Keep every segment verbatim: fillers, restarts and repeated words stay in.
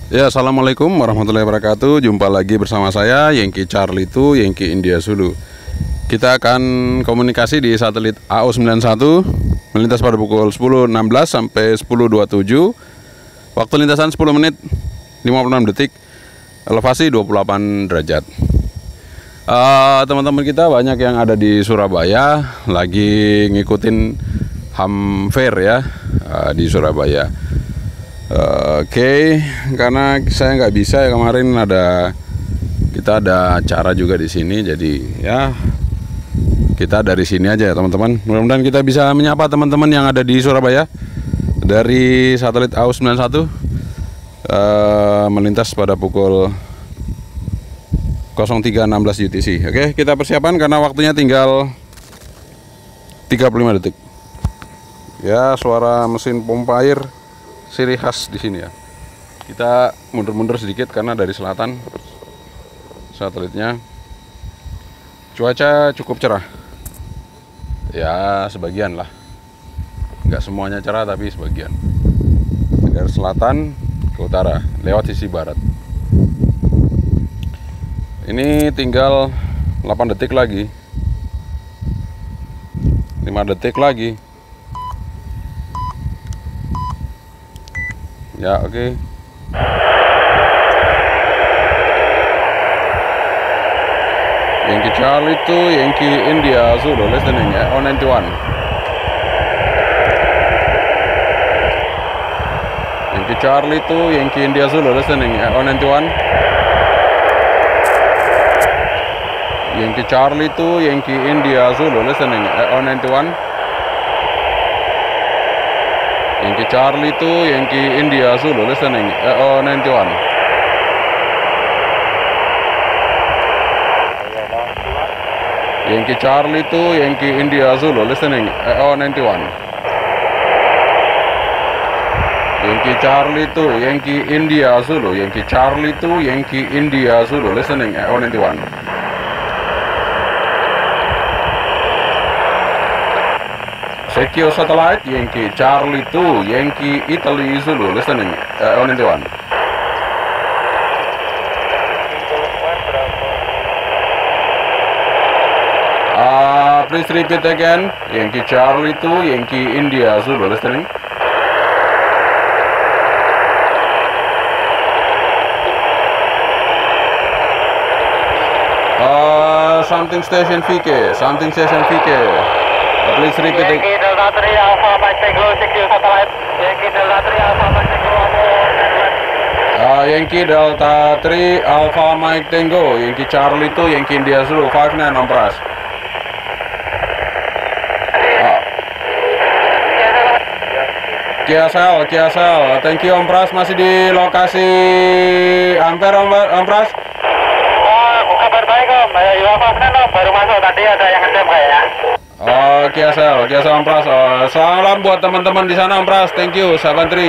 Ya, assalamualaikum warahmatullahi wabarakatuh. Jumpa lagi bersama saya Yankee Charlie two Yankee India Zulu. Kita akan komunikasi di satelit A O sembilan satu melintas pada pukul sepuluh enam belas sampai sepuluh dua puluh tujuh. Waktu lintasan sepuluh menit lima puluh enam detik. Elevasi dua puluh delapan derajat. Uh, teman-teman kita banyak yang ada di Surabaya lagi ngikutin H A M Fair ya, uh, di Surabaya. Uh, Oke, okay. Karena saya nggak bisa ya, kemarin ada kita ada acara juga di sini, jadi ya kita dari sini aja ya teman-teman. Mudah-mudahan kita bisa menyapa teman-teman yang ada di Surabaya dari satelit A O sembilan satu uh, melintas pada pukul nol tiga enam belas U T C. Oke, okay, kita persiapan karena waktunya tinggal tiga puluh lima detik. Ya, suara mesin pompa air ciri khas di sini ya. Kita mundur-mundur sedikit karena dari selatan satelitnya. Cuaca cukup cerah. Ya, sebagian lah. Nggak semuanya cerah tapi sebagian. Dari selatan ke utara lewat sisi barat. Ini tinggal delapan detik lagi. lima detik lagi. Ya, oke. Okay. Yankee Charlie two Yankee India Zulu listening ya, on ninety-one. Yankee Charlie two Yankee India Zulu listening ya, on ninety-one. Yankee Charlie two Yankee India Zulu listening ya, on ninety-one. Yankee Charlie two Yankee India Zulu listening A O ninety-one. Yankee Charlie two Yankee India Zulu listening A O ninety-one. Yankee Charlie two Yankee India Zulu Yankee Charlie two Yankee India Zulu listening A O ninety-one. Secure satellite Yankee Charlie two Yankee Italy Zulu listening uh, on ninety-one. Uh, please repeat again. Yankee Charlie two Yankee India Zulu listening. Uh, something station V K, something station V K. Please repeat it. Yankee Delta three Alpha Mike Tango secure satellite. Yankee Delta three Alpha Mike Tango. Uh, Yankee Delta three Alpha Mike Tango. Yankee Charlie two Yankee India Zulu five nine on pras. Uh, Kiasel, Kiasel. Thank you Om Pras, masih di lokasi Ampere Om, Om Pras. Oh, kabar baik Om. Ya, Pak Om, baru masuk tadi ada yang ngecam kayaknya. Oh, Kiasel, Kiasel Om Pras. Oh, salam buat teman-teman di sana Om Pras. Thank you, Saban Tri.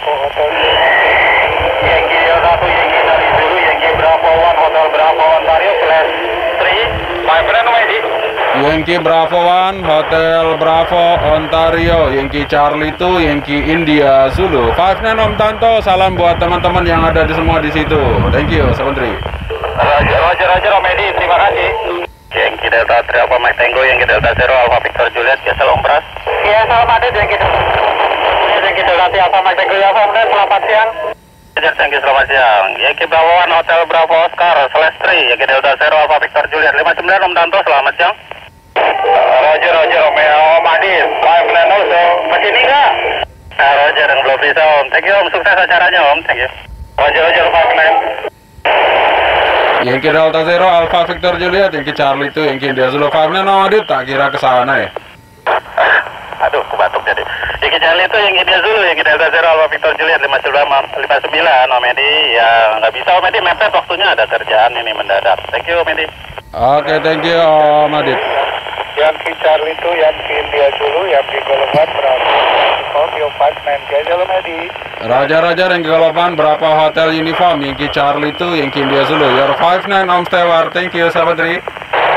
Yankee Delta two Yankee Italy Zulu Yankee Bravo one Hotel Bravo Ontario slash three. My friend Medi. Yankee Bravo one Hotel Bravo Ontario Yankee Charlie two Yankee India Zulu five nine Om Tanto. Salam buat teman-teman yang ada di semua di situ. Thank you, Saban Tri. Roger, Roger, Roger Om Medi. Terima kasih. Yankee Delta three Alpha Mike Tango, Yankee Delta zero Alpha Victor Juliet, ya salam Pras. Iya, salam Adit, Yankee Yankee Delta three Alpha Mike Tango, ya salam dan selamat siang. Yankee selamat siang. Yankee Bravo one Hotel Bravo Oscar slash three, Yankee Delta zero Alpha Victor Juliet, lima sembilan Om Danto, selamat siang. Roger, Roger, Om, Om Adit, five nine also, masih ini enggak? Nah, Roger, yang belum bisa Om, thank you Om, sukses acaranya Om, thank you. Roger, Roger, five nine. Yankee Delta zero Alpha Victor Juliet Yankee Charlie two Yankee India Zulu five nine Om Adit, tak kira ke sana ya. Aduh, kebatuk jadi. Yankee Charlie two Yankee India Zulu Yankee Delta zero Alpha Victor Juliet lima sembilan Om Edi. Ya nggak bisa Om Edi, mepet waktunya, ada kerjaan ini mendadak. Thank you Om Edi. Oke, okay, thank you Om Adit. Yankee Charlie two Yankee India Zulu Yankee Golongan Bravo Tokyo five nine Gazel Om Edi. Raja Raja Yankee Golongan berapa Hotel Uniform Yankee Charlie two Yankee India Zulu your five nine Om Stewart. Thank you Sahabat Tri.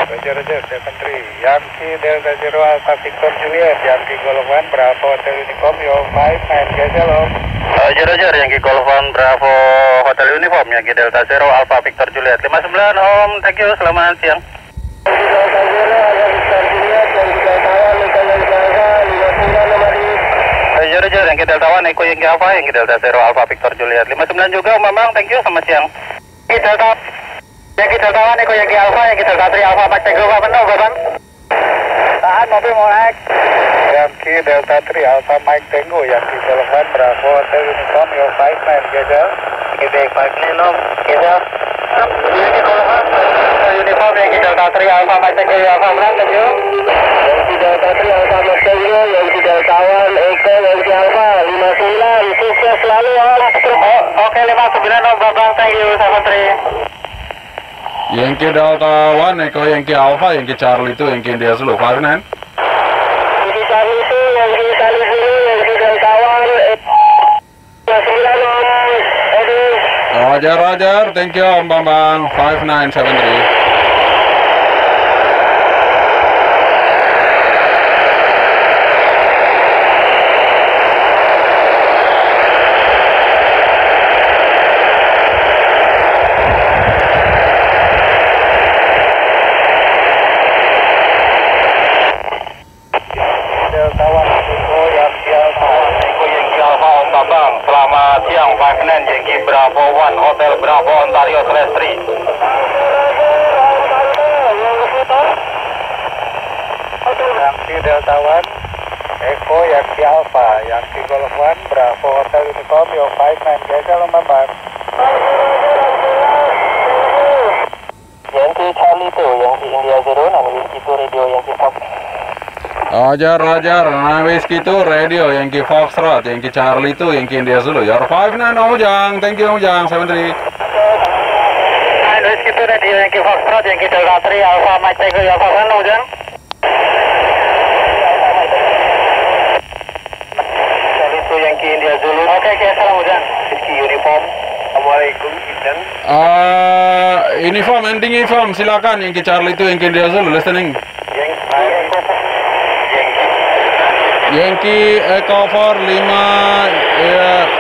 Roger, Roger, seven three. Yankee Delta Zero Alpha Victor Juliet, Yankee Golf One Bravo Hotel Uniform, yo five nine, Gesel Om. Roger, Roger, Yankee Golf One Bravo Hotel Uniform, Yankee Delta Zero Alpha Victor Juliet, lima sembilan Om, thank you, selamat siang. Yankee Delta Zero Alpha Victor Juliet, Yankee Delta One, Luka Yankee Alpha, lima sembilan nomadi. Roger, Roger, Yankee Delta One, Eko Yankee Alpha, Yankee Delta Zero Alpha Victor Juliet, lima sembilan juga Om Bambang, thank you, selamat siang. Yankee Delta Yankee Delta One, Eko Yankee Alpha, Yankee Delta three Alpha Mike Tango, Pak Beno, Bapak. Tahan mobil mau naik. Yankee Delta three Alpha Mike Tango, Yankee Golf One Bravo Hotel Uniform, yo five nine, Gesel. Oke, five nine Om, Gesel. Yankee Golf One Uniform, Yankee Delta three Alpha Mike Tango, Alpha Bravo, thank you. Yankee Delta three Alpha Mike Tango, Yankee Delta One, Eko Yankee Alpha, lima sembilan, sukses selalu Om. Oh, oke, lima sembilan Om Bambang, thank you, seven three. Yankee Delta One, Eko Yankee Alpha, Yankee Charlie Two, Yankee India Zulu, five nine. Yankee Charlie Two, Yankee Charlie Zulu, Yankee Delta One, lima sembilan Om. Aduh. Roger, Roger, thank you Om Bambang, five nine seven three. Delta One, Eko Yankee Alpha. Eko Yankee Alpha Om Bambang, selamat siang, five nine Yankee Bravo One Hotel Bravo Ontario slash three. Yankee Delta One, Eko Yankee Alpha, Yankee Golf One Bravo Hotel Uniform, yo five nine, Gesel Om Bambang. Yankee Charlie Two, Yankee India Zero, Nami Whiskey Two Radio Yankee Fox. Roger, Roger, nine Whiskey Two, Radio, Yankee Foxtrot, Yankee Charlie Two, Yankee India Zulu, your five nine Om Ujang, thank you Om Ujang, seven three. nine Whiskey Two Radio Yankee Foxtrot, Yankee Delta three Alpha Mike Tango, Alpha One, Ujang. Charlie Two Yankee India Zulu. Oke, oke, salam Ujang. Whiskey Uniform. Assalamualaikum, Ujang. Uh, uniform, ending uniform, silakan Yankee Charlie Two, Yankee India Zulu, listening. Yankee Echo four lima ya.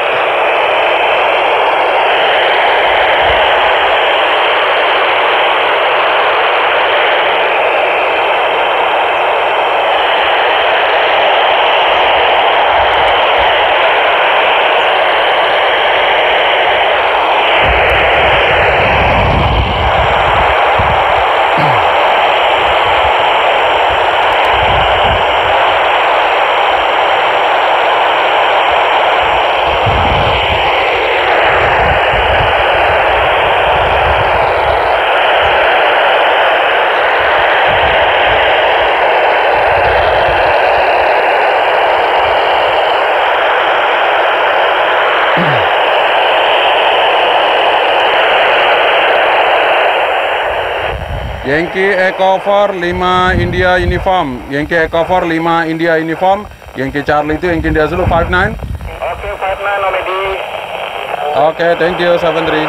Yankee Echo four lima India Uniform, Yankee Echo four lima India Uniform, Yankee Charlie Two, Yankee India Zulu five nine. Oke, five nine Nomedi. Oke, thank you seven three.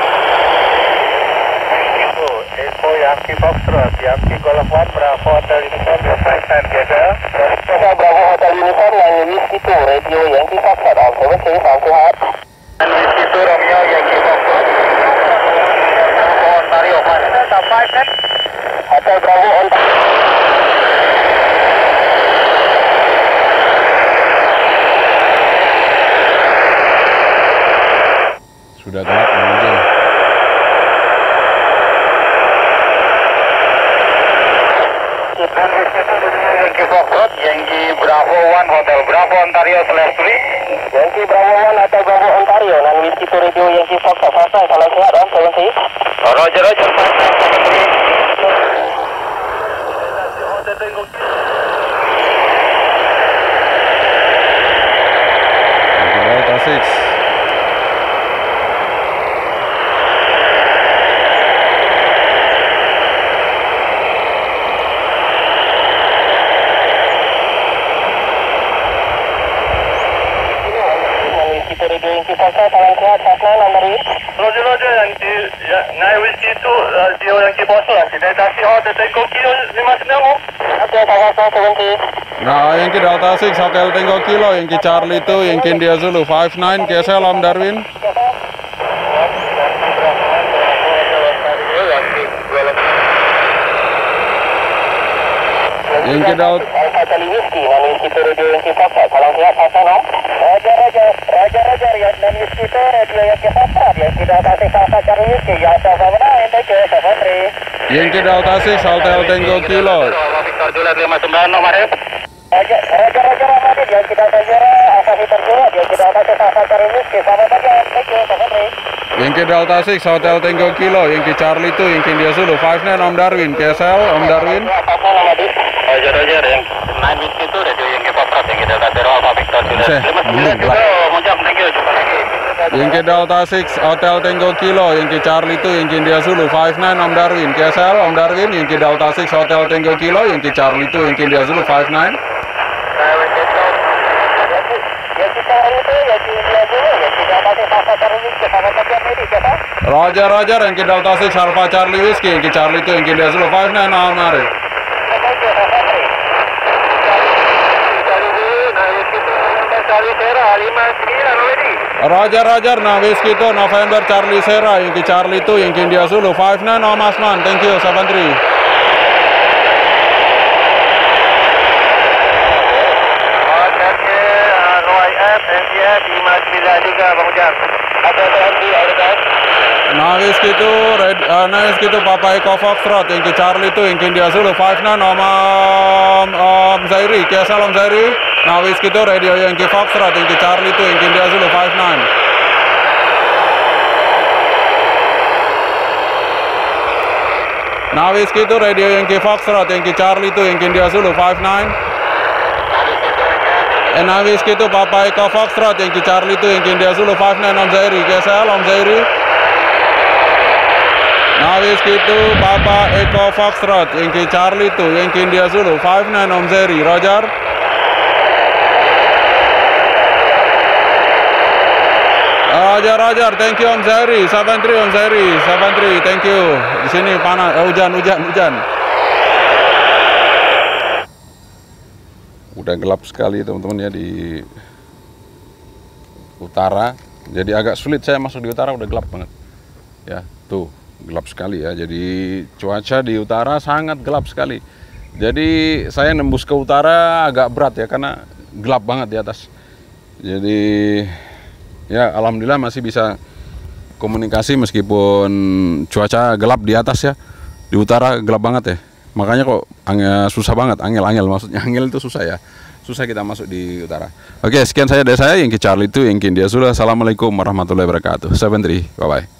Eko Yankee Foxtrot, Yankee Golf One Bravo Hotel Uniform, yo five nine, Gesel. Gesel Bravo Hotel Uniform, Yankee Whiskey Two Radio Yankee Foxtrot, Om seven three, salam sehat. Whiskey Two Romeo Yankee Foxtrot. Ontario, five nine. Hotel Bravo Ontario. Sudah telat menunjuk. Yankee Foxtrot, Yankee Bravo One Hotel Bravo Ontario slash three. Yankee Bravo One Hotel Bravo Ontario, non Whiskey Two Radio Yankee Foxtrot, five nine, salam sehat Om seven three. Roger, Roger, five nine, seven three. Delta six. Radio Yankee Foxtrot, salam kuat, Fast nine on the read. Roger, Roger, Yankee, ya, nine Whiskey two, uh, zero Yankee Foxtrot, Delta Sierra, Tango Kilo lima sembilan. Oke, Tango tujuh. Nah, Yankee Delta six, Hotel Tango Kilo, Yankee Charlie two, Yankee India Zulu five nine, K S L Om Darwin. Yankee Delta Alpha Charlie Whiskey, non Whiskey two radio Yankee Foxtrot, salam kuat, Fast nine. Roger, Roger, Roger, Roger, ya, non Whiskey two radio Yankee Foxtrot, Yankee Delta six, Alpha Charlie Whiskey, ya, seven nine, thank you, seven three. Yankee Delta six, Hotel Tango Kilo. Alpha Victor Juliet lima sembilan, nomor Roger, Roger, Roger, Roger, Yankee Delta zero, Alpha Victor Juliet, Yankee Delta six, Alpha Charlie Whiskey, selamat pagi, thank you, seven three. Yankee Delta six, Hotel Tango Kilo, Yankee Charlie two, Yankee India Zulu five nine, Om Darwin, K S L, Om Darwin. Roger, Roger, yang nine Whiskey two, radio Yankee Foxtrot, Yankee Delta zero, Alpha Victor Juliet Seh, lima sembilan hmm, juga, Mojang, thank you, jumpa lagi. Yankee Delta six, Hotel Tango Kilo, Yankee Charlie two, Yankee India Zulu five nine, Om Darwin, K S L, Om Darwin, Yankee Delta six, Hotel Tango Kilo, Yankee Charlie two, Yankee India Zulu five nine. Roger, Roger, Yankee Delta six, Alpha Charlie Whiskey, Yankee Charlie two, Yankee India Zulu five nine, Om Mari. Roger, Roger, nah Whiskey two, November Charlie Sierra, Yankee Charlie two, Yankee India Zulu five nine, Om Asman, thank you, seven three. Nah Whiskey two, red, uh, nah Whiskey two, Papa Echo Foxtrot, Yankee Charlie two, Yankee India Zulu five nine, Om, Om, Om Zairi, K S L Om Zairi. Nah Whiskey two, radio Yankee Foxtrot, Yankee Charlie two, Yankee India Zulu five nine. Nah Whiskey two, radio Yankee Foxtrot, Yankee Charlie two, Yankee India Zulu five nine. And now Whiskey two, Papa Echo Foxtrot, Yankee Charlie two, Yankee India Zulu five nine, Om Zairi, K S L Om Zairi. Now Whiskey two, Papa Echo Foxtrot, Yankee Charlie two, Yankee India Zulu five nine, Om Zairi, Roger. Roger, Roger, thank you Om Zairi, seven three Om Zairi, seven three, thank you. Di sini panas, eh, hujan, hujan, hujan. Udah gelap sekali teman-teman ya di utara. Jadi agak sulit saya masuk di utara, udah gelap banget. Ya, tuh gelap sekali ya. Jadi cuaca di utara sangat gelap sekali. Jadi saya nembus ke utara agak berat ya karena gelap banget di atas. Jadi ya alhamdulillah masih bisa komunikasi meskipun cuaca gelap di atas ya. Di utara gelap banget ya. Makanya kok angel, susah banget, angel-angel maksudnya angel itu susah ya. Susah kita masuk di utara. Oke, sekian saya dari saya Yankee Charlie two, Yankee India Zulu. Assalamualaikum warahmatullahi wabarakatuh. seven three, bye bye.